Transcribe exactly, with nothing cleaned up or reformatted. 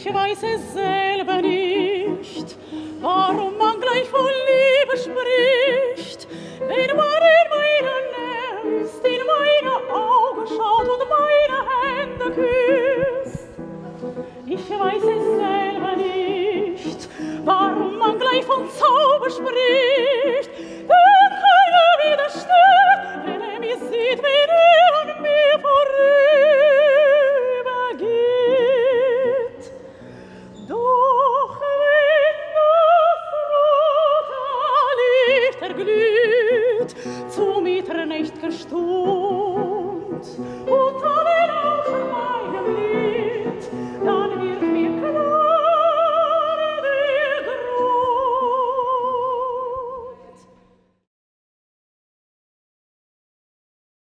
Ich weiß es selber nicht, warum man gleich von Liebe spricht, wenn man in meiner Nähe ist, in meine Augen schaut und meine Hände küsst. Ich weiß es selber nicht, warum man gleich von Zauber spricht,